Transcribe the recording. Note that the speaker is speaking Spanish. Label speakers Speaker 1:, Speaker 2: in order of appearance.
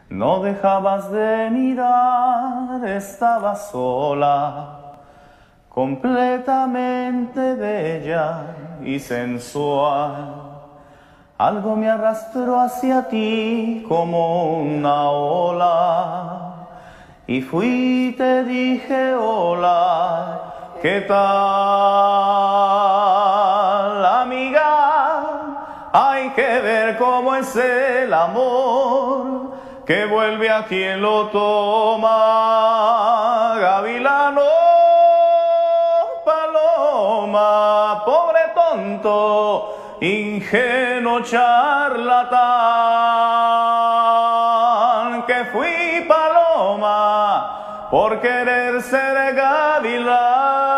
Speaker 1: No dejabas de mirar, estabas sola, completamente bella y sensual. Algo me arrastró hacia ti como una ola, y fui y te dije hola, ¿qué tal, amiga? Hay que ver cómo es el amor, que vuelve a quien lo toma. Gavilano, paloma, pobre tonto, ingenuo charlatán, que fui paloma por querer ser gavilán.